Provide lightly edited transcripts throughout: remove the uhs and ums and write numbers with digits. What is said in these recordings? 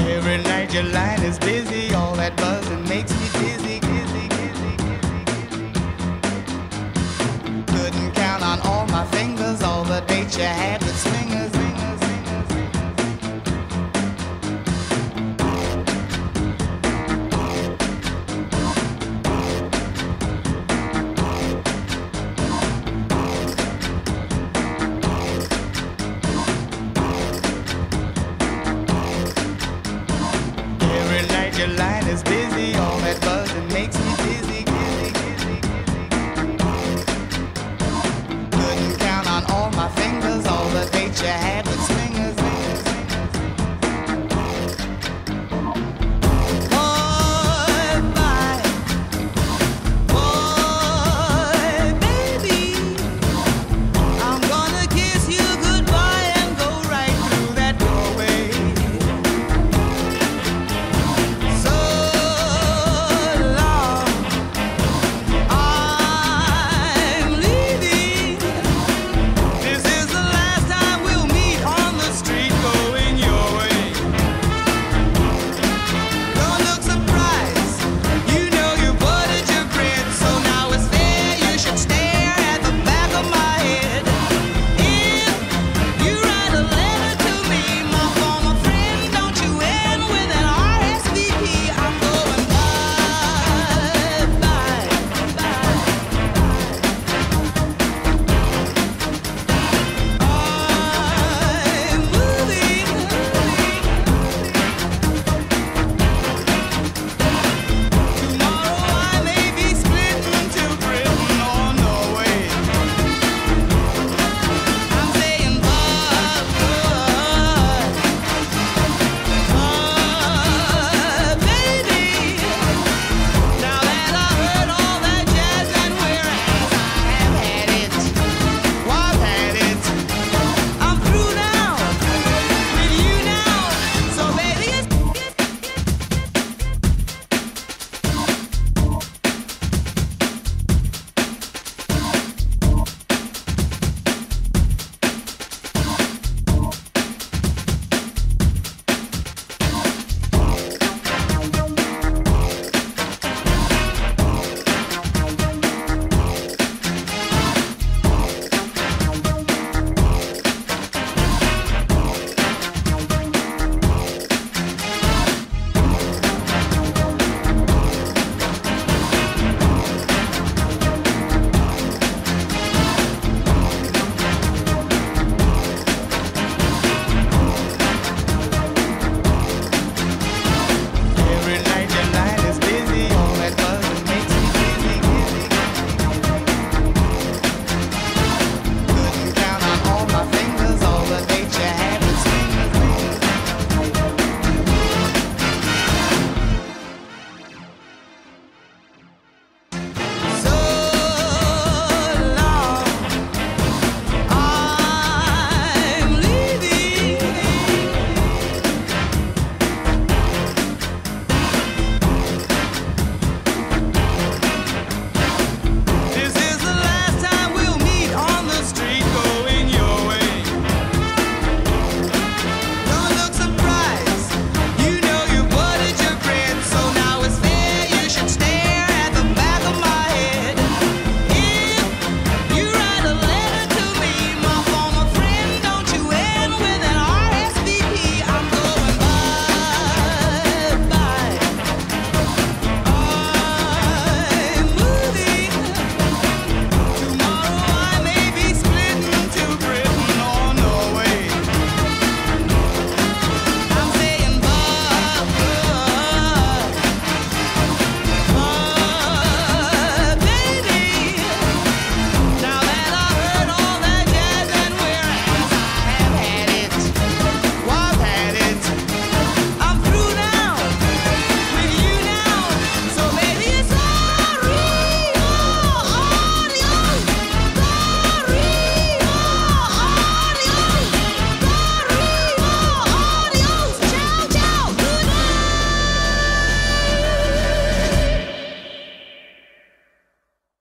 Every night your line is busy, all that buzzing makes me dizzy, dizzy, dizzy, dizzy, dizzy. Couldn't count on all my fingers, all the dates you had with swingers, swingers, swingers, your line is busy, all that buzzing makes me dizzy, dizzy, dizzy, dizzy. Couldn't count on all my fingers, all the dates you had with swingers, swingers, swingers. Boy, bye, boy, baby, I'm gonna kiss you goodbye and go right through that doorway.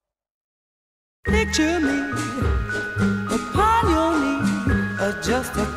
Picture me upon your knee, just a